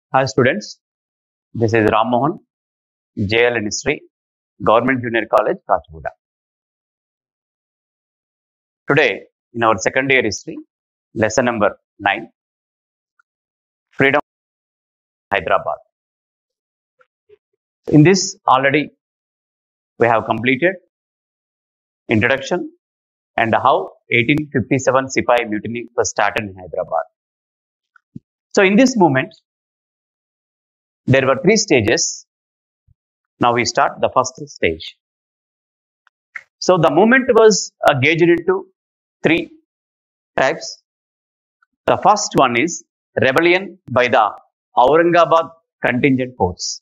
Hi students, this is Ram Mohan, JL in History, Government Junior College, Kachigoda. Today, in our second year history, lesson number 9, Freedom Hyderabad. In this, already we have completed introduction and how 1857 Sipai Mutiny was started in Hyderabad. So, in this moment, there were 3 stages. Now we start the first stage. So, the movement was gauged into 3 types. The first one is rebellion by the Aurangabad contingent force.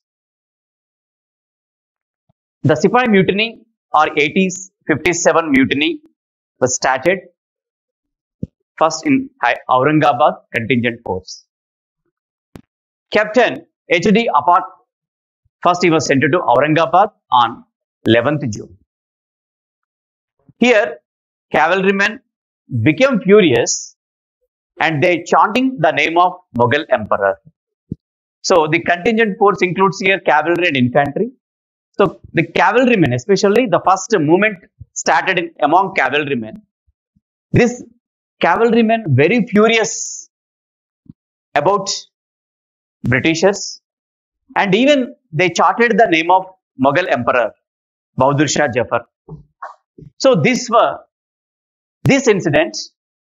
The Sipai Mutiny or 1857 Mutiny was started first in Aurangabad contingent force. Captain H.D. Apat, first he was sent to Aurangabad on 11th June. Here, cavalrymen became furious and they chanting the name of Mughal emperor. So, the contingent force includes here cavalry and infantry. So, the cavalrymen, especially the first movement started among cavalrymen. This cavalrymen very furious about Britishers and even they chanted the name of Mughal emperor, Bahadur Shah Jafar. So, this incident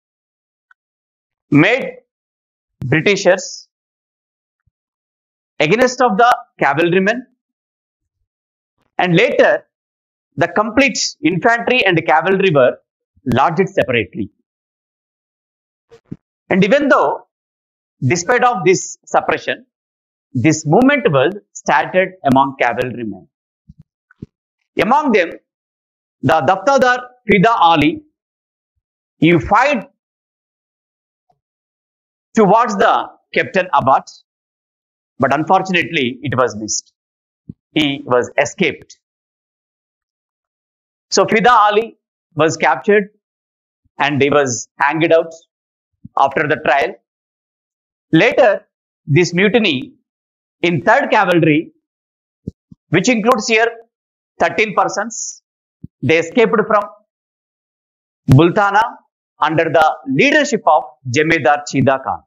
made Britishers against of the cavalrymen, and later the complete infantry and cavalry were lodged separately. And even though, despite of this suppression, this movement was started among cavalrymen. Among them, the Daftardar Fida Ali, he fired towards the Captain Abat, but unfortunately it was missed. He was escaped. So Fida Ali was captured and he was hanged out after the trial. Later, this mutiny in 3rd Cavalry, which includes here 13 persons, they escaped from Bultana under the leadership of Jemedar Chida Khan.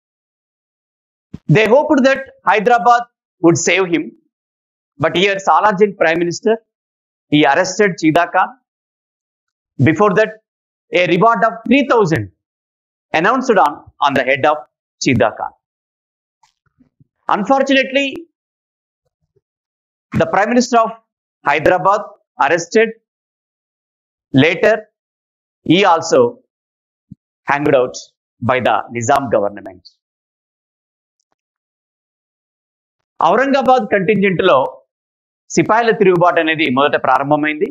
They hoped that Hyderabad would save him, but here Salajin Prime Minister, he arrested Chida Khan. Before that, a reward of 3,000 announced on the head of Chida Khan. Unfortunately, the Prime Minister of Hyderabad arrested. Later, he also hanged out by the Nizam government. Aurangabad contingent లో సిపాయిల తిరుగుబాటు అనేది మొదట ప్రారంభమైంది.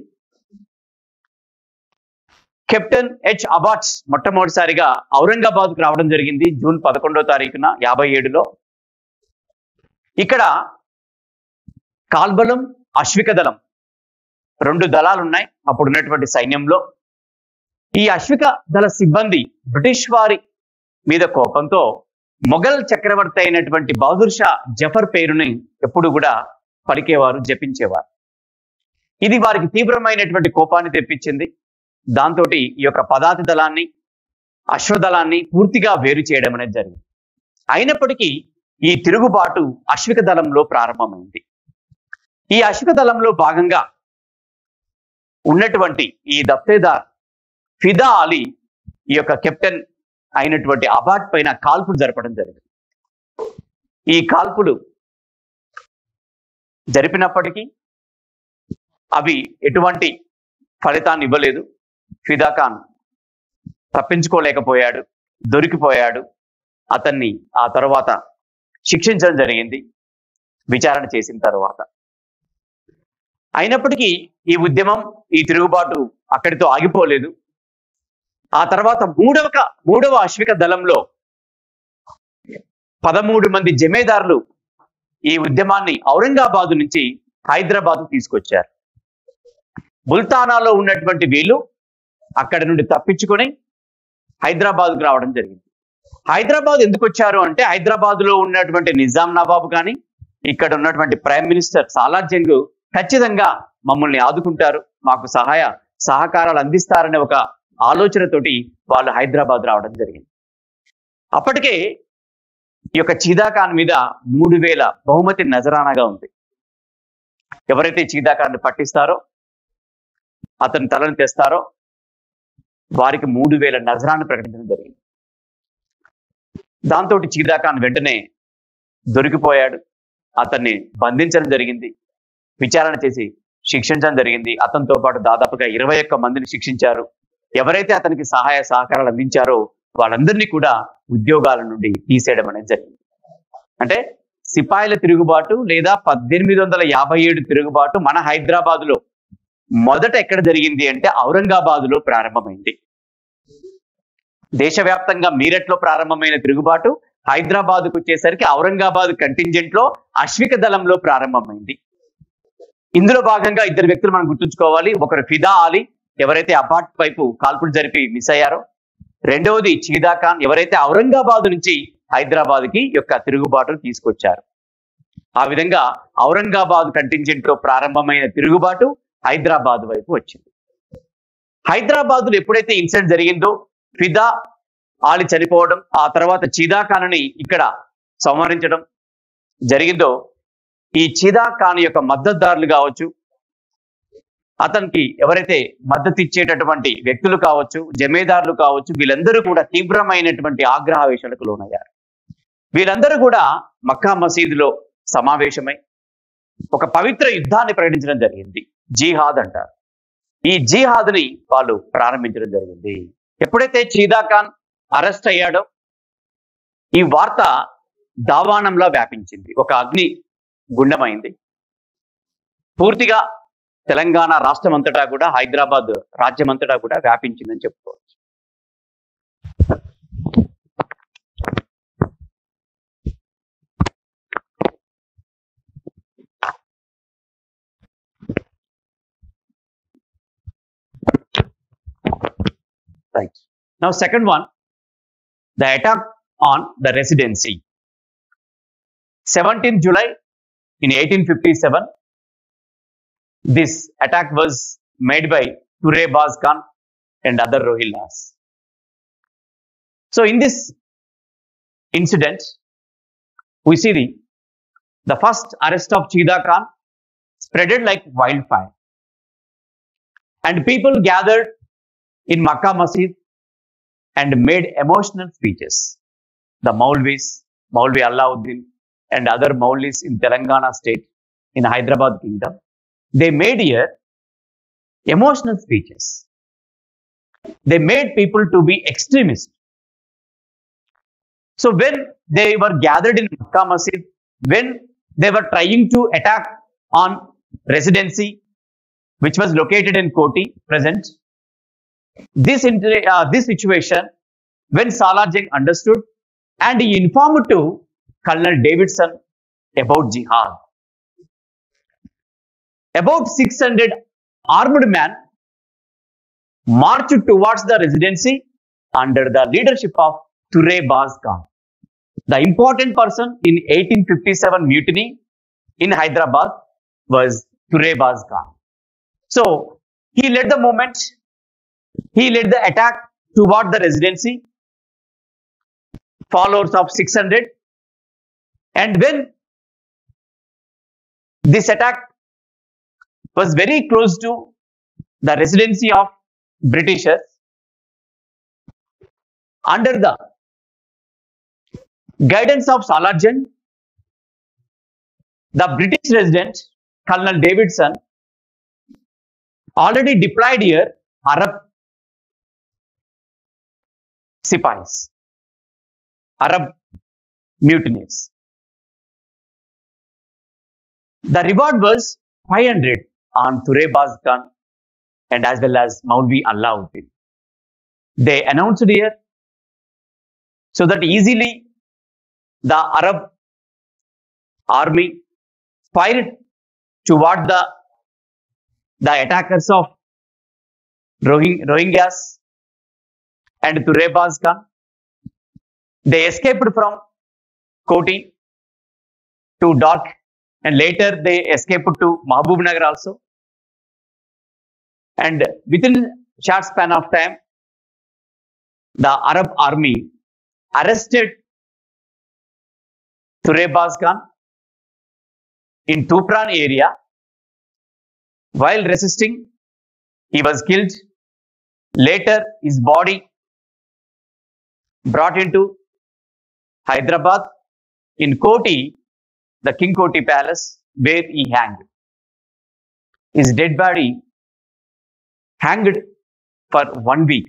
Captain H అబాట్స్ మొట్టమొదటిసారిగా ఔరంగాబాద్కు రావడం జరిగింది June 11వ తారీఖున 57లో. ఇక్కడ కాల్బలం, అశ్విక దళం 2 దళాలు ఉన్నాయి అప్పుడు ఉన్నటువంటి సైన్యంలో. ఈ అశ్విక దళ సిబ్బంది బ్రిటిష్ వారి మీద కోపంతో మొఘల్ చక్రవర్తి అయినటువంటి బహదూర్ షా జఫర్ పేరుని ఎప్పుడు కూడా పలికేవారు, జపించేవారు. ఇది వారికి తీవ్రమైనటువంటి కోపాన్ని తెప్పించింది. దాంతో ఈ యొక్క పదాతి దళాన్ని, అశ్వదళాన్ని పూర్తిగా వేరు చేయడం అనేది జరిగింది. అయినప్పటికీ ఈ తిరుగుబాటు అశ్విక దళంలో ప్రారంభమైంది. ఈ అశ్విక దళంలో భాగంగా ఉన్నటువంటి ఈ దఫ్తేదార్ ఫిదా అలీ ఈ యొక్క కెప్టెన్ అయినటువంటి అబాట్ పైన కాల్పులు జరపడం జరిగింది. ఈ కాల్పులు జరిపినప్పటికీ అవి ఎటువంటి ఫలితాన్ని ఇవ్వలేదు. ఫిదా ఖాన్ తప్పించుకోలేకపోయాడు, దొరికిపోయాడు. అతన్ని ఆ తర్వాత శిక్షించడం జరిగింది విచారణ చేసిన తర్వాత. అయినప్పటికీ ఈ ఉద్యమం, ఈ తిరుగుబాటు అక్కడితో ఆగిపోలేదు. ఆ తర్వాత మూడవ అశ్విక దళంలో 13 మంది జమేదారులు ఈ ఉద్యమాన్ని ఔరంగాబాదు నుంచి హైదరాబాద్ తీసుకొచ్చారు. బుల్తానాలో ఉన్నటువంటి వీళ్ళు అక్కడి నుండి తప్పించుకొని హైదరాబాద్కు రావడం జరిగింది. హైదరాబాద్ ఎందుకు వచ్చారు అంటే హైదరాబాద్ లో ఉన్నటువంటి నిజాం నవాబు కానీ ఇక్కడ ఉన్నటువంటి ప్రైమ్ మినిస్టర్ సాలార్జంగ్ ఖచ్చితంగా మమ్మల్ని ఆదుకుంటారు, మాకు సహకారాలు అందిస్తారనే ఒక ఆలోచనతోటి వాళ్ళు హైదరాబాద్ రావడం జరిగింది. అప్పటికే ఈ యొక్క చీదా ఖాన్ మీద 3000 బహుమతి నజరానాగా ఉంది. ఎవరైతే చీదా ఖాన్ పట్టిస్తారో, అతని తలను తెస్తారో వారికి 3000 నజరాన్ని ప్రకటించడం జరిగింది. దాంతో చీదా ఖాన్ వెంటనే దొరికిపోయాడు. అతన్ని బంధించడం జరిగింది, విచారణ చేసి శిక్షించడం జరిగింది. అతనితో పాటు దాదాపుగా 21 మందిని శిక్షించారు. ఎవరైతే అతనికి సహాయ సహకారాలు అందించారో వాళ్ళందరినీ కూడా ఉద్యోగాల నుండి తీసేయడం అనేది జరిగింది. అంటే సిపాయిల తిరుగుబాటు లేదా 1857 తిరుగుబాటు మన హైదరాబాద్ లో మొదట ఎక్కడ జరిగింది అంటే ఔరంగాబాద్ లో ప్రారంభమైంది. దేశవ్యాప్తంగా మీరట్లో ప్రారంభమైన తిరుగుబాటు హైదరాబాద్కు వచ్చేసరికి ఔరంగాబాద్ కంటింజెంట్ లో అశ్విక దళంలో ప్రారంభమైంది. ఇందులో భాగంగా ఇద్దరు వ్యక్తులు మనం గుర్తుంచుకోవాలి. ఒకరు ఫిదా అలీ, ఎవరైతే అపార్ట్ వైపు కాల్పులు జరిపి మిస్ అయ్యారో. రెండవది చీదా ఖాన్, ఎవరైతే ఔరంగాబాద్ నుంచి హైదరాబాద్ కి యొక్క తిరుగుబాటును తీసుకొచ్చారు. ఆ విధంగా ఔరంగాబాద్ కంటింజెంట్ లో ప్రారంభమైన తిరుగుబాటు హైదరాబాద్ వైపు వచ్చింది. హైదరాబాద్ లో ఎప్పుడైతే ఇన్సిడెంట్ జరిగిందో, ఫిదా ఆలి చనిపోవడం, ఆ తర్వాత చీదా ఖాన్ని ఇక్కడ సంహరించడం జరిగిందో, ఈ చీదా ఖాన్ యొక్క మద్దతుదారులు కావచ్చు, అతనికి ఎవరైతే మద్దతు ఇచ్చేటటువంటి వ్యక్తులు కావచ్చు, జమేదారులు కావచ్చు, వీళ్ళందరూ కూడా తీవ్రమైనటువంటి ఆగ్రహావేశాలకు లోనయ్యారు. వీళ్ళందరూ కూడా మక్కా మసీదులో సమావేశమై ఒక పవిత్ర యుద్ధాన్ని ప్రకటించడం జరిగింది. జిహాద్ అంటారు. ఈ జిహాద్ ని వాళ్ళు ప్రారంభించడం జరిగింది. ఎప్పుడైతే చీదా ఖాన్ అరెస్ట్ అయ్యాడో ఈ వార్త దావానంలో వ్యాపించింది, ఒక అగ్ని గుండమైంది. పూర్తిగా తెలంగాణ రాష్ట్రం అంతటా కూడా, హైదరాబాద్ రాజ్యం అంతటా కూడా వ్యాపించిందని చెప్పుకోవచ్చు. Right. Now, second one, the attack on the Residency. 17th July in 1857, this attack was made by Ture Baz Khan and other Rohillas. So, in this incident, we see the first arrest of Chida Khan spreaded like wildfire, and people gathered in Makkah Masjid and made emotional speeches. The Maulvis, Maulvi Alauddin and other Maulvis in Telangana state, in Hyderabad kingdom, they made here emotional speeches. They made people to be extremists. So when they were gathered in Makkah Masjid, when they were trying to attack on Residency, which was located in Koti, present, this situation, when Salarjung understood and he informed to Colonel Davidson about jihad. About 600 armed men marched towards the Residency under the leadership of Ture Baz Khan, the important person in 1857 mutiny in Hyderabad was Ture Baz Khan. So he led the movement. He led the attack toward the Residency, followers of 600. And when this attack was very close to the Residency of Britishers, under the guidance of Salarjung, the British resident, Colonel Davidson, already deployed here Arab Sipais, Arab mutineers. The reward was 500 on Ture Baz Khan and as well as Maulvi Alauddin. They announced here so that easily the Arab army fired toward the attackers of Rohingyas and Ture Baz Khan. They escaped from Koti to Dark, and later they escaped to Mahbubnagar also. And within short span of time, the Arab army arrested Turebaz Khan in Tupran area. While resisting, he was killed. Later, his body brought into Hyderabad in Koti, the King Koti Palace, where he hanged. His dead body hanged for 1 week.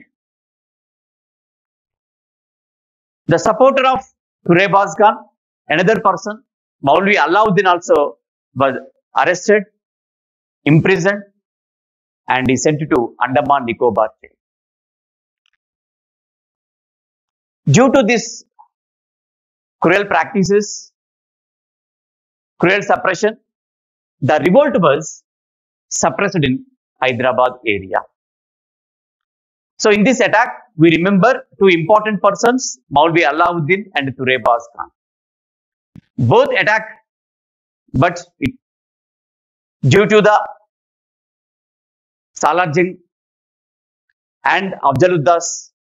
The supporter of Turebaz Khan, another person, Maulvi Alauddin, also was arrested, imprisoned, and he sent to Andaman Nicobar jail. Due to this cruel practices, cruel suppression, the revolt was suppressed in Hyderabad area. So in this attack, we remember two important persons, Maulvi Alauddin and Turebaz Khan. Both attacked, but due to the Salar Jung and Afzaluddah's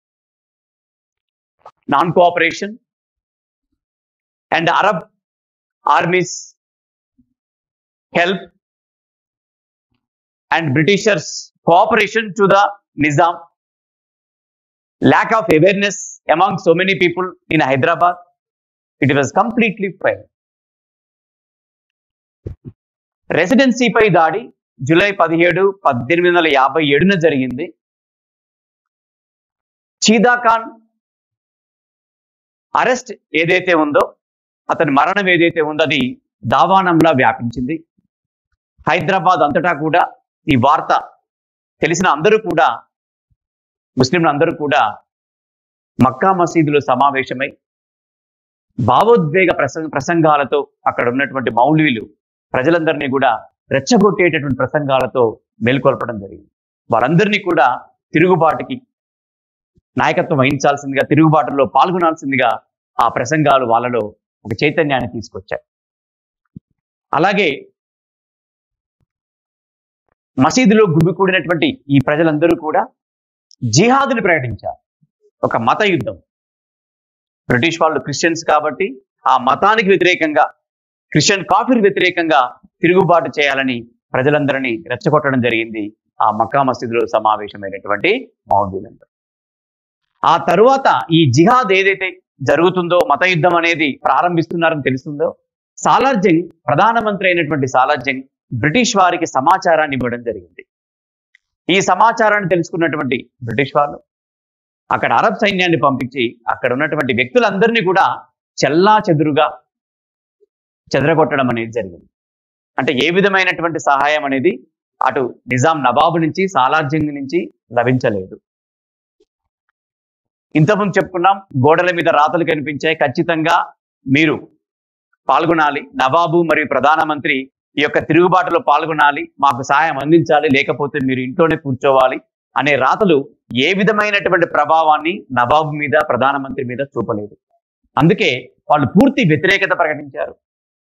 non-cooperation and Arab army's help and Britishers' cooperation to the Nizam, lack of awareness among so many people in Hyderabad, it was completely failed. Residency పై దాడి July 17, 1857 జరిగింది. చీదా Khan arrest ఏదైతే ఉందో, అతని మరణం ఏదైతే ఉందో అది దావానంలా వ్యాపించింది. హైదరాబాద్ అంతటా కూడా ఈ వార్త తెలిసిన అందరూ కూడా, ముస్లింలందరూ కూడా మక్కా మసీదులో సమావేశమై భావోద్వేగ ప్రసంగాలతో అక్కడ ఉన్నటువంటి మౌల్వీలు ప్రజలందరినీ కూడా రెచ్చగొట్టేటటువంటి ప్రసంగాలతో మేల్కొల్పడం జరిగింది. వారందరినీ కూడా తిరుగుబాటుకి నాయకత్వం వహించాల్సిందిగా, తిరుగుబాటులో పాల్గొనాల్సిందిగా ఆ ప్రసంగాలు వాళ్ళలో ఒక చైతన్యాన్ని తీసుకొచ్చాయి. అలాగే మసీదులో గుమికూడినటువంటి ఈ ప్రజలందరూ కూడా జిహాద్ని ప్రకటించారు. ఒక మత యుద్ధం. బ్రిటిష్ వాళ్ళు క్రిస్టియన్స్ కాబట్టి ఆ మతానికి వ్యతిరేకంగా, క్రిస్టియన్ కాఫీర్ వ్యతిరేకంగా తిరుగుబాటు చేయాలని ప్రజలందరినీ రెచ్చగొట్టడం జరిగింది ఆ మక్కా మసీదులో సమావేశమైనటువంటి మౌల్వీలందరూ. ఆ తరువాత ఈ జిహాద్ ఏదైతే జరుగుతుందో, మత యుద్ధం అనేది ప్రారంభిస్తున్నారని తెలుస్తుందో, సాలార్ జంగ్, ప్రధానమంత్రి అయినటువంటి సాలార్ జంగ్ బ్రిటిష్ వారికి సమాచారాన్ని ఇవ్వడం జరిగింది. ఈ సమాచారాన్ని తెలుసుకున్నటువంటి బ్రిటిష్ వాళ్ళు అక్కడ అరబ్ సైన్యాన్ని పంపించి అక్కడ ఉన్నటువంటి వ్యక్తులందరినీ కూడా చెల్లా చెదరగొట్టడం అనేది జరిగింది. అంటే ఏ విధమైనటువంటి సహాయం అనేది అటు నిజాం నవాబు నుంచి, సాలార్ జంగ్ నుంచి లభించలేదు. ఇంతకుముందు చెప్పుకున్నాం, గోడల మీద రాతలు కనిపించాయి, ఖచ్చితంగా మీరు పాల్గొనాలి, నవాబు మరియు ప్రధానమంత్రి ఈ యొక్క తిరుగుబాటులో పాల్గొనాలి, మాకు సహాయం అందించాలి, లేకపోతే మీరు ఇంట్లోనే కూర్చోవాలి అనే రాతలు ఏ విధమైనటువంటి ప్రభావాన్ని నవాబు మీద, ప్రధానమంత్రి మీద చూపలేదు. అందుకే వాళ్ళు పూర్తి వ్యతిరేకత ప్రకటించారు.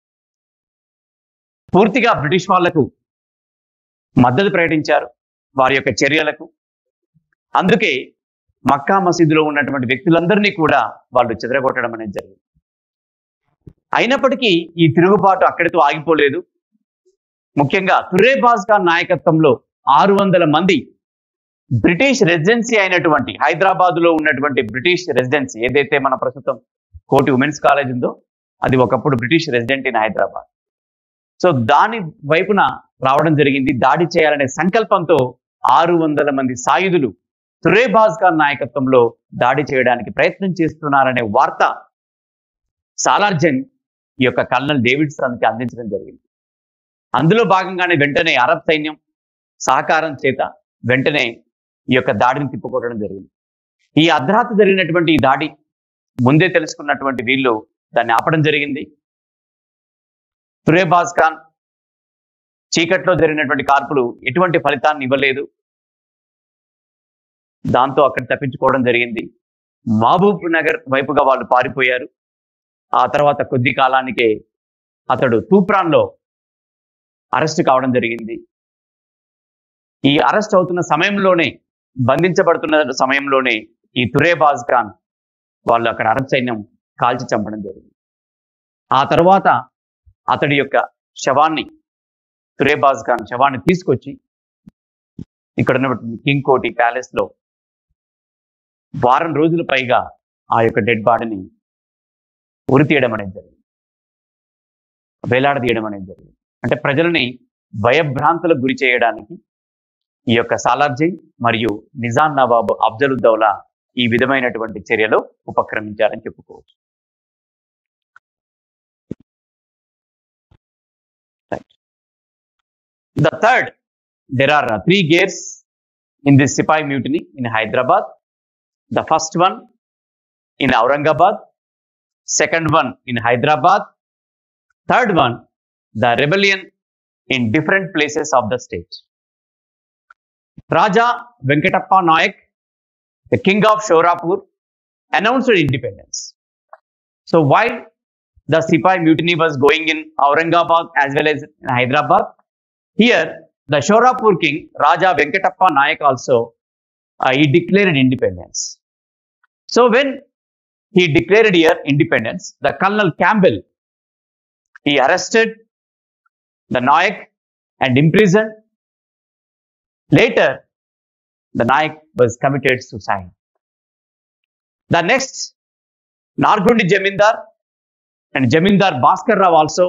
పూర్తిగా బ్రిటిష్ వాళ్లకు మద్దతు ప్రకటించారు వారి యొక్క చర్యలకు. అందుకే మక్కా మసీదులో ఉన్నటువంటి వ్యక్తులందరినీ కూడా వాళ్ళు చెదరగొట్టడం అనేది జరిగింది. అయినప్పటికీ ఈ తిరుగుబాటు అక్కడితో ఆగిపోలేదు. ముఖ్యంగా తురేబాజ్ ఖాన్ నాయకత్వంలో 600 మంది బ్రిటిష్ రెసిడెన్సీ అయినటువంటి హైదరాబాద్లో ఉన్నటువంటి బ్రిటిష్ రెసిడెన్సీ ఏదైతే మన ప్రస్తుతం కోటి ఉమెన్స్ కాలేజ్ ఉందో, అది ఒకప్పుడు British resident in Hyderabad. So దాని వైపున రావడం జరిగింది. దాడి చేయాలనే సంకల్పంతో 600 మంది సాయుధులు తురేబాజ్ ఖాన్ నాయకత్వంలో దాడి చేయడానికి ప్రయత్నం చేస్తున్నారనే వార్త సాలార్ జంగ్ ఈ యొక్క కల్నల్ డేవిడ్సన్కి అందించడం జరిగింది. అందులో భాగంగానే వెంటనే అరబ్ సైన్యం సహకారం చేత వెంటనే ఈ యొక్క దాడిని తిప్పుకొట్టడం జరిగింది. ఈ అర్ధరాత్రి జరిగినటువంటి ఈ దాడి ముందే తెలుసుకున్నటువంటి వీళ్ళు దాన్ని ఆపడం జరిగింది. తురేబాజ్ ఖాన్ చీకట్లో జరిగినటువంటి కాల్పులు ఎటువంటి ఫలితాన్ని ఇవ్వలేదు. దాంతో అక్కడ తప్పించుకోవడం జరిగింది. మహబూబ్ నగర్ వైపుగా వాళ్ళు పారిపోయారు. ఆ తర్వాత కొద్ది కాలానికే అతడు తూప్రాన్లో అరెస్ట్ కావడం జరిగింది. ఈ అరెస్ట్ అవుతున్న సమయంలోనే, బంధించబడుతున్న సమయంలోనే ఈ తురేబాజ్ ఖాన్ వాళ్ళు అక్కడ అరబ్ సైన్యం కాల్చి చంపడం జరిగింది. ఆ తర్వాత అతడి యొక్క శవాన్ని, తురేబాజ్ ఖాన్ శవాన్ని తీసుకొచ్చి ఇక్కడ ఉన్నటువంటి కింగ్ కోటి ప్యాలెస్ లో వారం రోజుల పైగా ఆ యొక్క డెడ్ బాడీని ఉరి తీయడం అనేది జరిగింది, వేలాడదీయడం అనేది జరిగింది. అంటే ప్రజలని భయభ్రాంతులకు గురి చేయడానికి ఈ యొక్క సాలార్జంగ్ మరియు నిజాం నవాబ్ అఫ్జలుద్దౌలా ఈ విధమైనటువంటి చర్యలో ఉపక్రమించారని చెప్పుకోవచ్చు. The third, there are three gears in this Sipahi mutiny in Hyderabad. The first one in Aurangabad, second one in Hyderabad, third one, the rebellion in different places of the state. Raja Venkatappa Nayak, the king of Shorapur, announced independence. So while the Sipahi mutiny was going in Aurangabad as well as in Hyderabad, here the Shorapur king Raja Venkatappa Nayak also he declared independence. So when he declared here independence, the Colonel Campbell, he arrested the Nayak and imprisoned. Later, the Nayak was committed suicide. The next, Nargundi Jamindar and Jamindar Bhaskar Rao also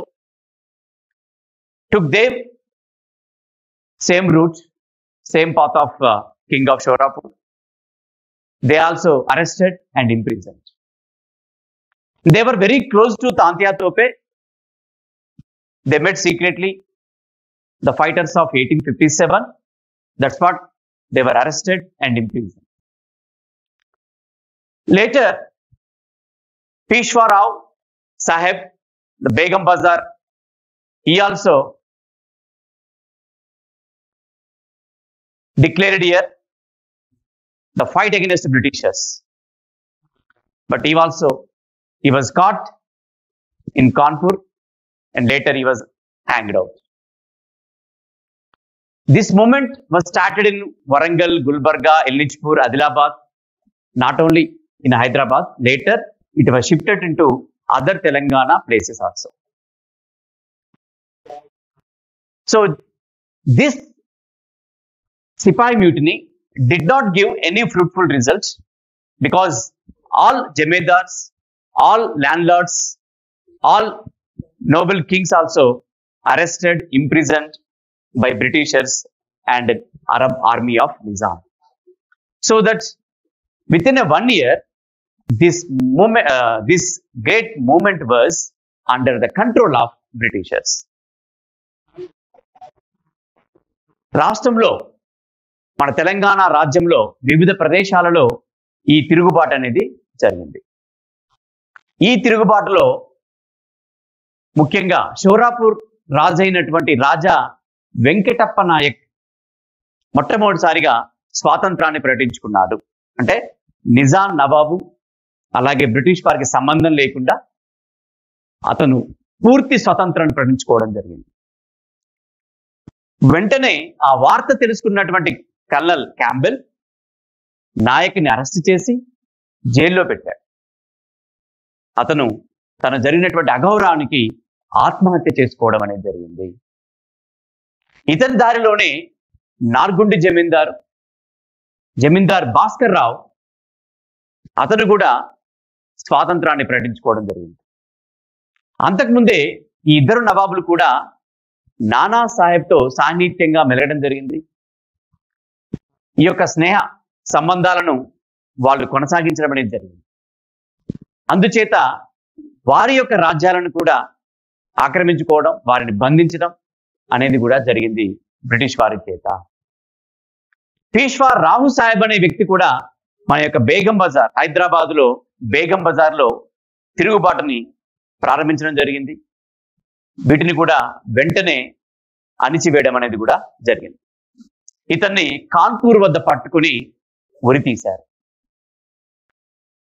took their same route, same path of King of Shorapur. They also arrested and imprisoned. They were very close to Tantia Tope. They met secretly. The fighters of 1857, that's what they were arrested and imprisoned. Later, Peshwa Rao Sahib, the Begum Bazar, he also declared here the fight against the Britishers. But he was caught in Kanpur and later he was hanged out. This movement was started in Warangal, Gulbarga, Ellichpur, Adilabad, not only in Hyderabad. Later, it was shifted into other Telangana places also. So, this Sipahi mutiny did not give any fruitful results because all Jamedars, all landlords, all noble kings also arrested, imprisoned by Britishers and Arab army of Nizam. So that within a 1 year, this great movement was under the control of Britishers. రాష్ట్రంలో, మన తెలంగాణ రాజ్యంలో వివిధ ప్రదేశాలలో ఈ తిరుగుబాటు అనేది జరిగింది. ఈ తిరుగుబాటులో ముఖ్యంగా షోరాపూర్ రాజైనటువంటి రాజా వెంకటప్ప నాయక్ మొట్టమొదటిసారిగా స్వాతంత్రాన్ని ప్రకటించుకున్నాడు. అంటే నిజాం నవాబు అలాగే బ్రిటిష్ వారికి సంబంధం లేకుండా అతను పూర్తి స్వతంత్రాన్ని ప్రకటించుకోవడం జరిగింది. వెంటనే ఆ వార్త తెలుసుకున్నటువంటి కల్నల్ క్యాంబెల్ నాయక్ని అరెస్ట్ చేసి జైల్లో పెట్టాడు. అతను తన జరిగినటువంటి అగౌరవానికి ఆత్మహత్య చేసుకోవడం అనేది జరిగింది. ఇతని దారిలోనే నార్గుండి జమీందార్ భాస్కర్ రావు అతను కూడా స్వాతంత్రాన్ని ప్రకటించుకోవడం జరిగింది. అంతకుముందే ఈ ఇద్దరు నవాబులు కూడా నానా సాహెబ్తో సాన్నిహిత్యంగా మెలగడం జరిగింది. ఈ యొక్క స్నేహ సంబంధాలను వాళ్ళు కొనసాగించడం అనేది జరిగింది. అందుచేత వారి యొక్క రాజ్యాలను కూడా ఆక్రమించుకోవడం, వారిని బంధించడం అనేది కూడా జరిగింది బ్రిటిష్ వారి చేత. పేష్వా రావు సాహెబ్ అనే వ్యక్తి కూడా మన యొక్క బేగం బజార్, హైదరాబాద్లో బేగం బజార్లో తిరుగుబాటుని ప్రారంభించడం జరిగింది. వీటిని కూడా వెంటనే అణిచివేయడం అనేది కూడా జరిగింది. ఇతన్ని కాన్పూర్ వద్ద పట్టుకుని ఉరి తీశారు.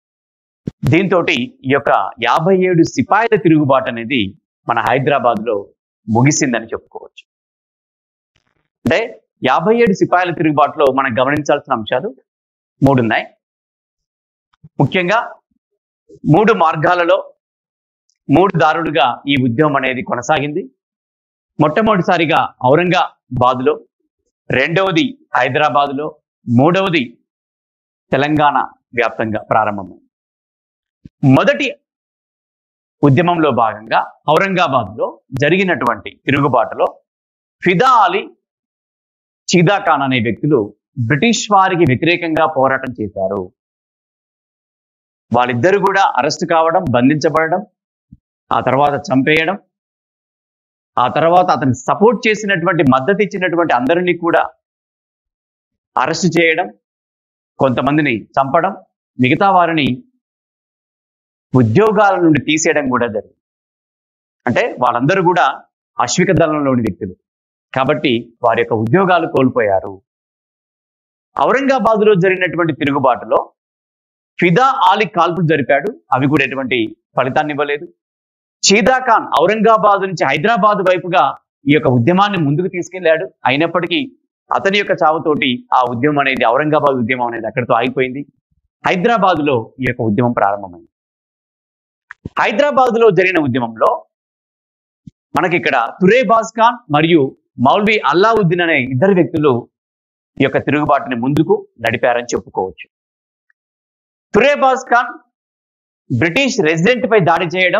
దీంతో ఈ యొక్క 57 సిపాయిల తిరుగుబాటు అనేది మన హైదరాబాద్ లో ముగిసిందని చెప్పుకోవచ్చు. అంటే 57 సిపాయిల తిరుగుబాటులో మనం గమనించాల్సిన అంశాలు 3 ఉన్నాయి. ముఖ్యంగా 3 మార్గాలలో 3 దారులుగా ఈ ఉద్యమం అనేది కొనసాగింది. మొట్టమొదటిసారిగా ఔరంగాబాద్లో, రెండవది హైదరాబాద్లో, మూడవది తెలంగాణ వ్యాప్తంగా ప్రారంభమైంది. మొదటి ఉద్యమంలో భాగంగా ఔరంగాబాద్లో జరిగినటువంటి తిరుగుబాటులో ఫిదా అలీ, చీదా ఖాన్ అనే వ్యక్తులు బ్రిటిష్ వారికి వ్యతిరేకంగా పోరాటం చేశారు. వాళ్ళిద్దరు కూడా అరెస్ట్ కావడం, బంధించబడడం, ఆ తర్వాత చంపేయడం, ఆ తర్వాత అతనికి సపోర్ట్ చేసినటువంటి, మద్దతు ఇచ్చినటువంటి అందరినీ కూడా అరెస్ట్ చేయడం, కొంతమందిని చంపడం, మిగతా వారిని ఉద్యోగాల నుండి తీసేయడం కూడా జరిగింది. అంటే వాళ్ళందరూ కూడా అశ్విక దళంలోని వ్యక్తులు కాబట్టి వారి యొక్క ఉద్యోగాలు కోల్పోయారు. ఔరంగాబాద్లో జరిగినటువంటి తిరుగుబాటులో ఫిదా అలీ కాల్పులు జరిపాడు. అవి కూడా ఎటువంటి ఫలితాన్ని ఇవ్వలేదు. చీదా ఖాన్ ఔరంగాబాద్ నుంచి హైదరాబాద్ వైపుగా ఈ యొక్క ఉద్యమాన్ని ముందుకు తీసుకెళ్లాడు. అయినప్పటికీ అతని యొక్క చావుతోటి ఆ ఉద్యమం అనేది, ఔరంగాబాద్ ఉద్యమం అనేది అక్కడితో ఆగిపోయింది. హైదరాబాద్ లో ఈ యొక్క ఉద్యమం ప్రారంభమైంది. హైదరాబాద్ లో జరిగిన ఉద్యమంలో మనకి ఇక్కడ తురేబాజ్ ఖాన్ మరియు మౌల్వీ అల్లావుద్దీన్ అనే ఇద్దరు వ్యక్తులు ఈ యొక్క తిరుగుబాటుని ముందుకు నడిపారని చెప్పుకోవచ్చు. తురేబాజ్ ఖాన్ బ్రిటిష్ రెసిడెంట్ పై దాడి చేయడం,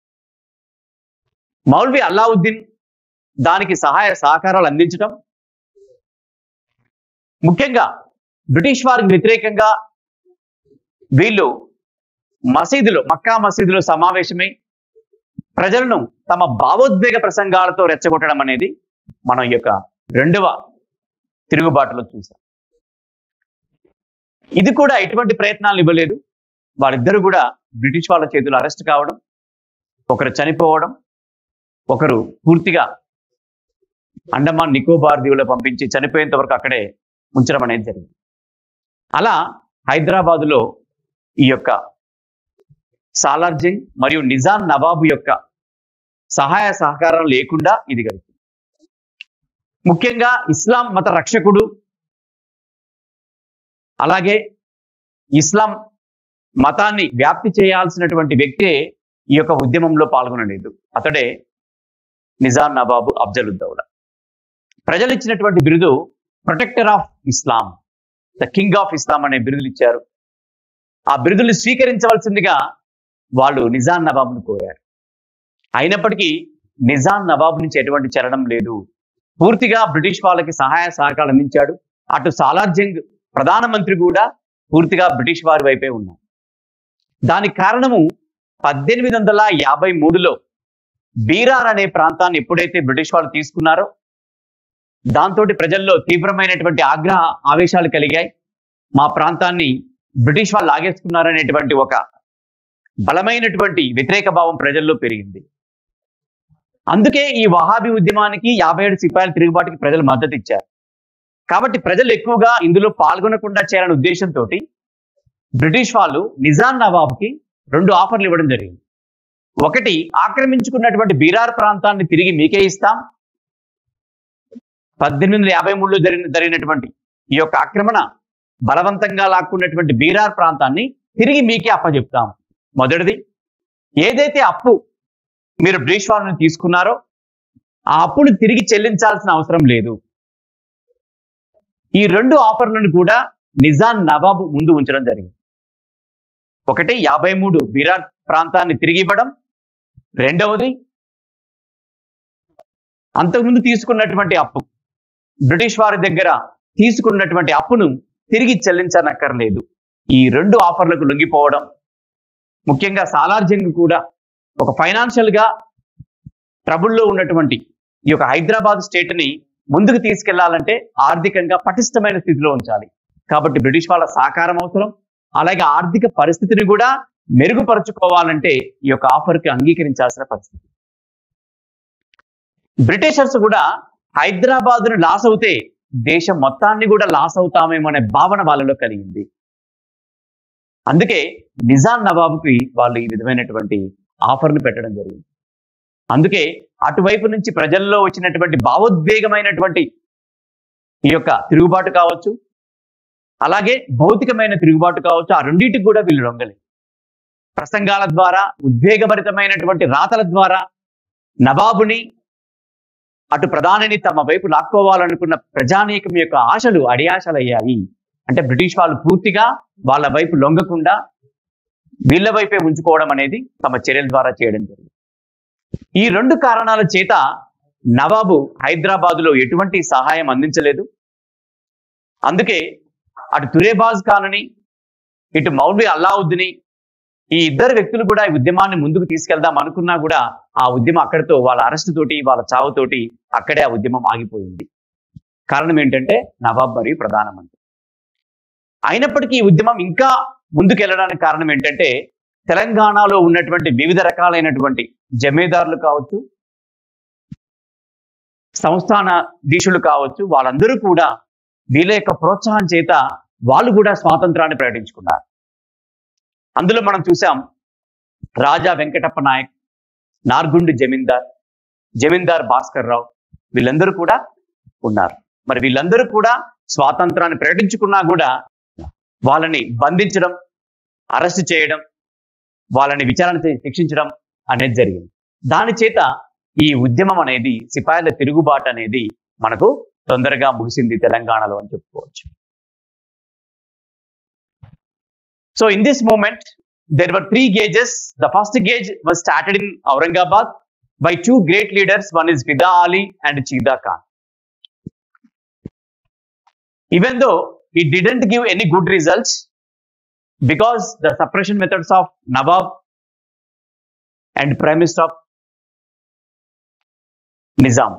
మౌల్వీ అల్లావుద్దీన్ దానికి సహాయ సహకారాలు అందించడం, ముఖ్యంగా బ్రిటిష్ వారికి వ్యతిరేకంగా వీళ్ళు మసీదులో, మక్కా మసీదులో సమావేశమై ప్రజలను తమ భావోద్వేగ ప్రసంగాలతో రెచ్చగొట్టడం అనేది మనం ఈ యొక్క రెండవ తిరుగుబాటులో చూసాం. ఇది కూడా ఎటువంటి ప్రయత్నాలు ఇవ్వలేదు. వాళ్ళిద్దరూ కూడా బ్రిటిష్ వాళ్ళ చేతులు అరెస్ట్ కావడం, ఒకరు చనిపోవడం, ఒకరు పూర్తిగా అండమాన్ నికోబార్ దీవులో పంపించి చనిపోయేంత వరకు అక్కడే ఉంచడం అనేది జరిగింది. అలా హైదరాబాదులో ఈ యొక్క సాలార్ జంగ్ మరియు నిజాం నవాబు యొక్క సహాయ సహకారం లేకుండా ఇది గడిచింది. ముఖ్యంగా ఇస్లాం మత రక్షకుడు, అలాగే ఇస్లాం మతాన్ని వ్యాప్తి చేయాల్సినటువంటి వ్యక్తే ఈ యొక్క ఉద్యమంలో పాల్గొనలేదు. అతడే నిజాం నవాబు అఫ్జలుద్దౌలా. ప్రజలు ఇచ్చినటువంటి బిరుదు protector of Islam, the king of Islam అనే బిరుదులు ఇచ్చారు. ఆ బిరుదులు స్వీకరించవలసిందిగా వాళ్ళు నిజాం నవాబును కోరారు. అయినప్పటికీ నిజాం నవాబు నుంచి ఎటువంటి చలనం లేదు. పూర్తిగా బ్రిటిష్ వాళ్ళకి సహాయ సహకారాలు అందించాడు. అటు సాలార్ జంగ్ ప్రధానమంత్రి కూడా పూర్తిగా బ్రిటిష్ వారి వైపే ఉన్నారు. దానికి కారణము 1853లో బీరార్ అనే ప్రాంతాన్ని ఎప్పుడైతే బ్రిటిష్ వాళ్ళు తీసుకున్నారో దాంతో ప్రజల్లో తీవ్రమైనటువంటి ఆగ్రహ ఆవేశాలు కలిగాయి. మా ప్రాంతాన్ని బ్రిటిష్ వాళ్ళు లాగేసుకున్నారనేటువంటి ఒక బలమైనటువంటి వ్యతిరేక భావం ప్రజల్లో పెరిగింది. అందుకే ఈ వహాబీ ఉద్యమానికి 57 సిపాయిల తిరుగుబాటుకి ప్రజలు మద్దతు ఇచ్చారు. కాబట్టి ప్రజలు ఎక్కువగా ఇందులో పాల్గొనకుండా చేయాలనే ఉద్దేశంతో బ్రిటిష్ వాళ్ళు నిజాం నవాబుకి 2 ఆఫర్లు ఇవ్వడం జరిగింది. ఒకటి, ఆక్రమించుకున్నటువంటి బీరార్ ప్రాంతాన్ని తిరిగి మీకే ఇస్తాం. 1853లో జరిగినటువంటి ఈ యొక్క ఆక్రమణ, బలవంతంగా లాక్కున్నటువంటి బీరార్ ప్రాంతాన్ని తిరిగి మీకే అప్పచెప్తాం. మొదటిది, ఏదైతే అప్పు మీరు బ్రిటిష్ వాళ్ళని తీసుకున్నారో ఆ అప్పును తిరిగి చెల్లించాల్సిన అవసరం లేదు. ఈ 2 ఆఫర్లను కూడా నిజాం నవాబు ముందు ఉంచడం జరిగింది. ఒకటి, 53 బీరార్ ప్రాంతాన్ని తిరిగి ఇవ్వడం. రెండవది, అంతకుముందు తీసుకున్నటువంటి అప్పు, బ్రిటిష్ వారి దగ్గర తీసుకున్నటువంటి అప్పును తిరిగి చెల్లించనక్కర్లేదు. ఈ 2 ఆఫర్లకు లొంగిపోవడం. ముఖ్యంగా సాలార్ జంగ్ కూడా ఒక ఫైనాన్షియల్ గా ట్రబుల్లో ఉన్నటువంటి ఈ యొక్క హైదరాబాద్ స్టేట్ ని ముందుకు తీసుకెళ్లాలంటే ఆర్థికంగా పటిష్టమైన స్థితిలో ఉంచాలి. కాబట్టి బ్రిటిష్ వాళ్ళ సహకారం అవసరం. అలాగే ఆర్థిక పరిస్థితిని కూడా మెరుగుపరుచుకోవాలంటే ఈ యొక్క ఆఫర్కి అంగీకరించాల్సిన పరిస్థితి. బ్రిటిషర్స్ కూడా హైదరాబాద్ను లాస్ అవుతే దేశం మొత్తాన్ని కూడా లాస్ అవుతామేమో అనే భావన వాళ్ళలో కలిగింది. అందుకే నిజాం నవాబుకి వాళ్ళు ఈ విధమైనటువంటి ఆఫర్ను పెట్టడం జరిగింది. అందుకే అటువైపు నుంచి ప్రజల్లో వచ్చినటువంటి భావోద్వేగమైనటువంటి ఈ యొక్క తిరుగుబాటు కావచ్చు, అలాగే భౌతికమైన తిరుగుబాటు కావచ్చు, ఆ రెండింటికి కూడా వీళ్ళు లొంగలేదు. ప్రసంగాల ద్వారా, ఉద్వేగభరితమైనటువంటి రాతల ద్వారా నవాబుని, అటు ప్రధానిని తమ వైపు లాక్కోవాలనుకున్న ప్రజానీకం యొక్క ఆశలు అడియాశలయ్యాయి. అంటే బ్రిటిష్ వాళ్ళు పూర్తిగా వాళ్ళ వైపు లొంగకుండా వీళ్ళ వైపే ఉంచుకోవడం అనేది తమ చర్యల ద్వారా చేయడం జరిగింది. ఈ రెండు కారణాల చేత నవాబు హైదరాబాదులో ఎటువంటి సహాయం అందించలేదు. అందుకే అటు తురేబాజ్ ఖాన్ని, ఇటు మౌల్వి అల్లావుద్దీని, ఈ ఇద్దరు వ్యక్తులు కూడా ఈ ఉద్యమాన్ని ముందుకు తీసుకెళ్దాం అనుకున్నా కూడా ఆ ఉద్యమం అక్కడితో, వాళ్ళ అరెస్టు తోటి, వాళ్ళ చావుతోటి అక్కడే ఆ ఉద్యమం ఆగిపోయింది. కారణం ఏంటంటే నవాబ్ మరియు ప్రధానమంత్రి. అయినప్పటికీ ఈ ఉద్యమం ఇంకా ముందుకెళ్ళడానికి కారణం ఏంటంటే తెలంగాణలో ఉన్నటువంటి వివిధ రకాలైనటువంటి జమీదారులు కావచ్చు, సంస్థానాధీశులు కావచ్చు, వాళ్ళందరూ కూడా వీళ్ళ యొక్క ప్రోత్సాహం చేత వాళ్ళు కూడా స్వాతంత్రాన్ని ప్రకటించుకున్నారు. అందులో మనం చూసాం రాజా వెంకటప్ప నాయక్, నార్గుండి జమీందార్, జమీందార్ భాస్కర్ రావు, వీళ్ళందరూ కూడా ఉన్నారు. మరి వీళ్ళందరూ కూడా స్వాతంత్రాన్ని ప్రకటించుకున్నా కూడా వాళ్ళని బంధించడం, అరెస్ట్ చేయడం, వాళ్ళని విచారణ శిక్షించడం అనేది జరిగింది. దాని చేత ఈ ఉద్యమం అనేది, సిపాయిల తిరుగుబాటు అనేది మనకు తొందరగా ముగిసింది తెలంగాణలో అని చెప్పుకోవచ్చు. So in this moment, there were 3 gauges. The first gauge was started in Aurangabad by 2 great leaders. One is Fida Ali and Chida Khan. Even though it didn't give any good results, because the suppression methods of Nawab and Prime Minister of Nizam.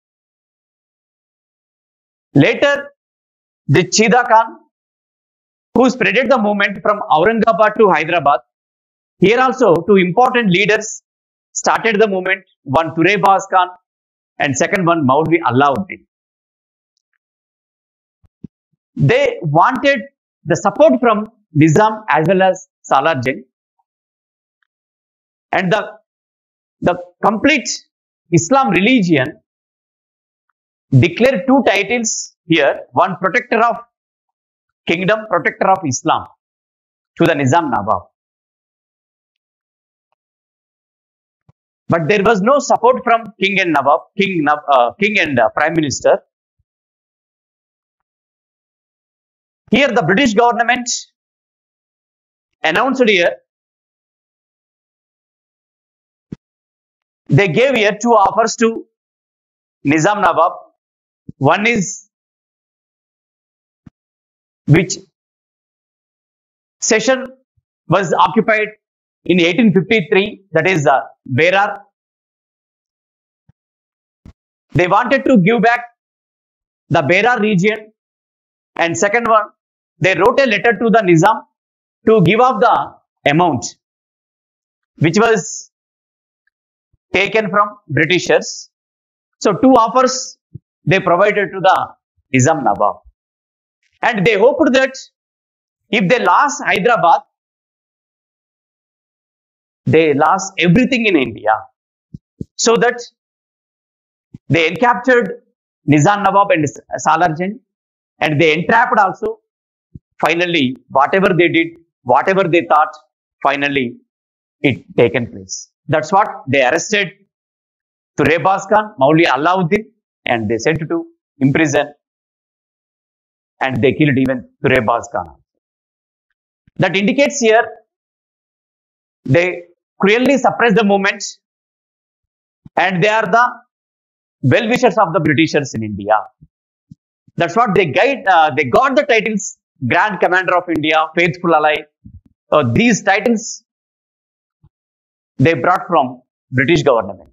Later, the Chida Khan, who spreaded the movement from Aurangabad to Hyderabad. Here also 2 important leaders started the movement, one Turebaz Khan and second one Maulvi Alauddin. They wanted the support from Nizam as well as Salar Jung, and the complete Islam religion declared 2 titles here, one protector of kingdom, protector of Islam, to the Nizam Nawab. But there was no support from king and Nawab, king and prime minister. Here the British government announced here, they gave here 2 offers to Nizam Nawab. One is which session was occupied in 1853, that is Berar. They wanted to give back the Berar region, and second one, they wrote a letter to the Nizam to give up the amount which was taken from Britishers. So 2 offers they provided to the Nizam Nawab. And they hoped that if they lost Hyderabad, they lost everything in India. So that they encaptured Nizam Nawab and Salar Jung, and they entrapped also. Finally, whatever they did, whatever they thought, finally it taken place. That's what they arrested Turebaz Khan, Maulvi Alauddin, and they sent to imprison. And they killed even Turebaz Khan. That indicates here they clearly suppress the movement, and they are the well-wishers of the Britishers in India. That's what they got the titles Grand Commander of India, Faithful Ally. These titles they brought from British government.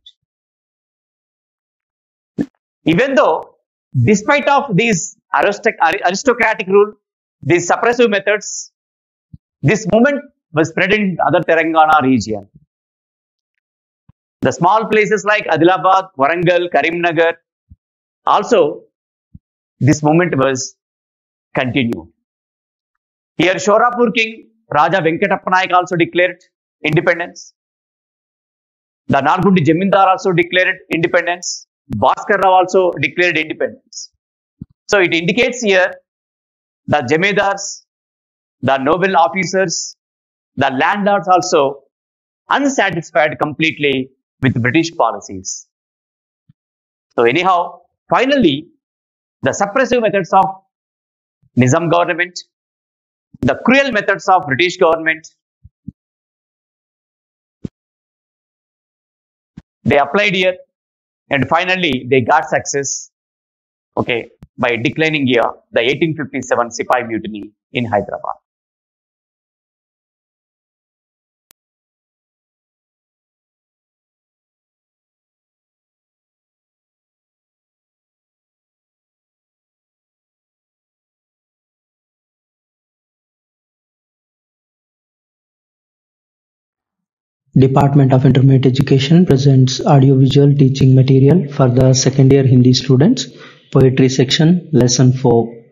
Even though, despite of these aristocratic rule, these suppressive methods, this movement was spread in other Telangana region. The small places like Adilabad, Warangal, Karimnagar, also this movement was continued. Here Shorapur king Raja Venkatappa Naik also declared independence. The Nalgundi Jamindar also declared independence. Bhaskar Rao also declared independence. So it indicates here the Jamidars, the noble officers, the landlords also unsatisfied completely with British policies. So anyhow, finally, the suppressive methods of Nizam government, the cruel methods of British government, they applied here, and finally they got success, okay, by declining here the 1857 Sipai Mutiny in Hyderabad. Department of Intermediate Education presents audiovisual teaching material for the second year Hindi students. Poetry section, lesson 4.